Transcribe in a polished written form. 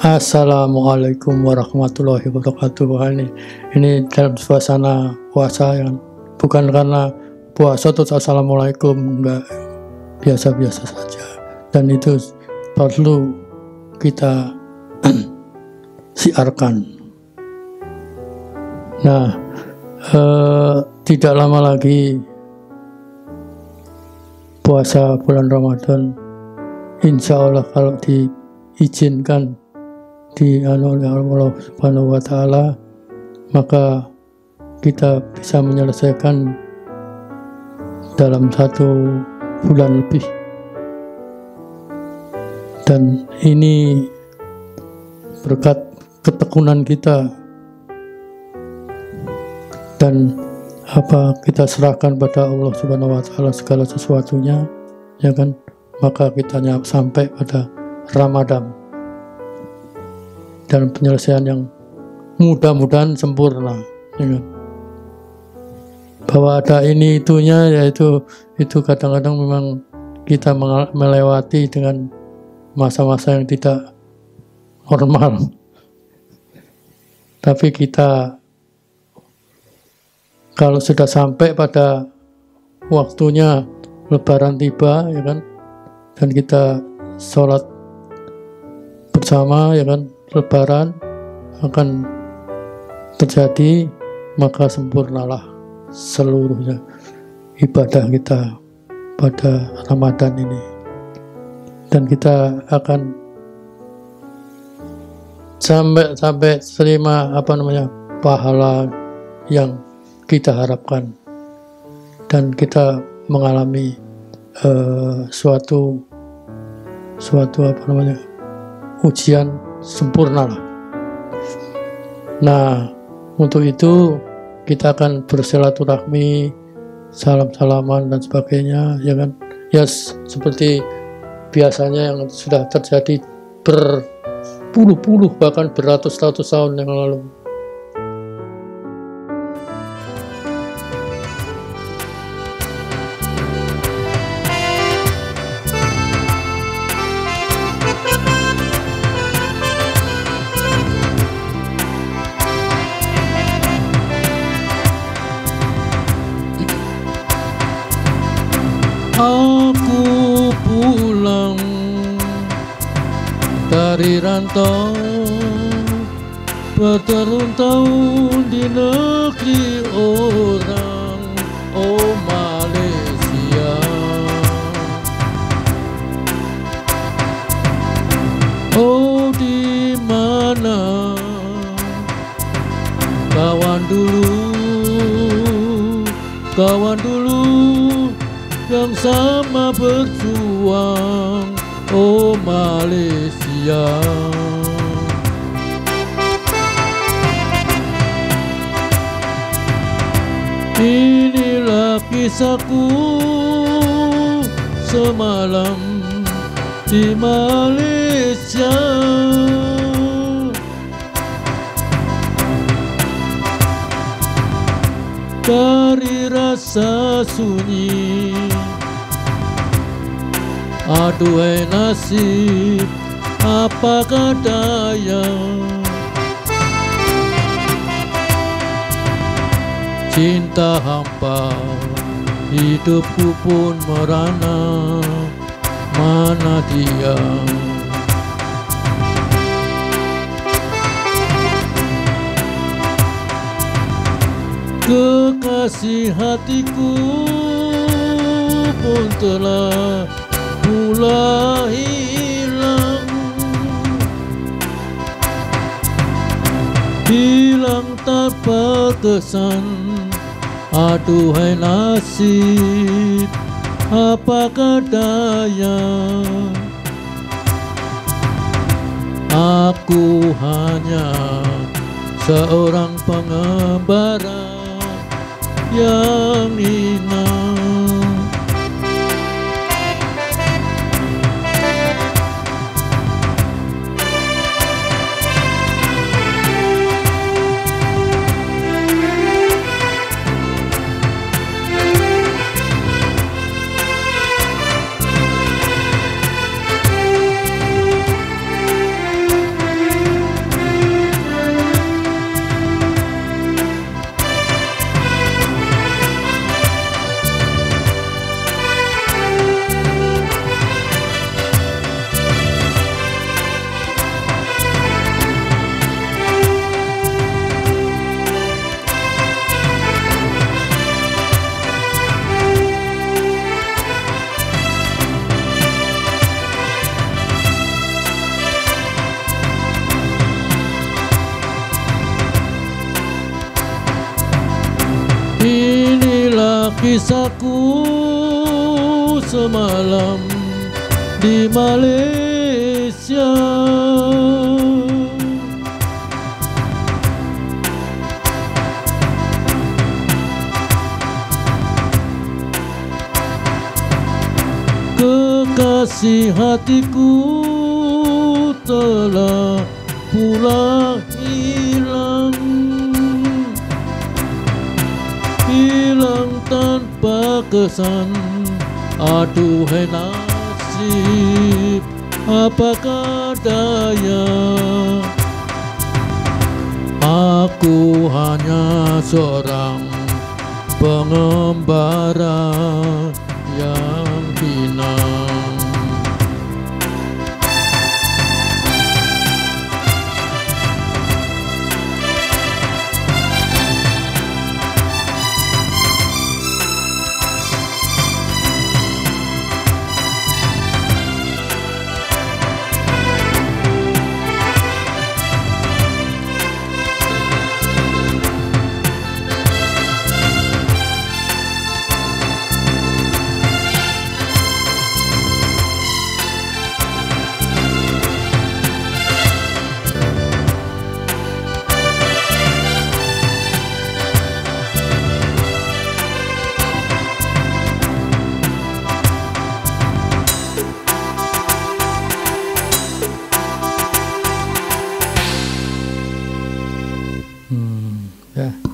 Assalamualaikum warahmatullahi wabarakatuh. Ini dalam suasana puasa yang bukan karena puasa terus assalamualaikum, enggak, biasa-biasa saja, dan itu perlu kita siarkan. Nah, tidak lama lagi puasa bulan Ramadan, insya Allah kalau diizinkan oleh Allah Subhanahu wa Ta'ala, maka kita bisa menyelesaikan dalam 1 bulan lebih. Dan ini berkat ketekunan kita dan kita serahkan pada Allah Subhanahu wa Ta'ala segala sesuatunya, ya kan, maka kita sampai pada Ramadan dalam penyelesaian yang mudah-mudahan sempurna, ya kan? Bahwa ada ini itunya, yaitu kadang-kadang memang kita melewati dengan masa-masa yang tidak normal, tapi kita kalau sudah sampai pada waktunya Lebaran tiba, ya kan, dan kita sholat bersama, ya kan, Lebaran akan terjadi, maka sempurnalah seluruhnya ibadah kita pada Ramadan ini, dan kita akan sampai terima pahala yang kita harapkan, dan kita mengalami suatu ujian sempurna lah. Nah, untuk itu kita akan bersilaturahmi, salam-salaman dan sebagainya, ya kan? Ya, seperti biasanya yang sudah terjadi berpuluh-puluh bahkan beratus-ratus tahun yang lalu. Aku pulang dari rantau bertahun-tahun di negeri orang, oh Malaysia. Oh, di mana kawan dulu yang sama berjuang, oh Malaysia. Inilah kisahku semalam di Malaysia. Dari rasa sunyi, aduhai nasib, apakah daya, cinta hampa, hidupku pun merana, mana dia? Kekasih hatiku pun telah pula hilang tanpa kesan, aduhai nasib, apakah daya. Aku hanya seorang pengembara yang hina. kisahku semalam di Malaysia. Kekasih hatiku telah pula hilang, hilang tanpa kesan. Aduhai nasib, apakah daya, aku hanya seorang pengembara yang hina. Ya.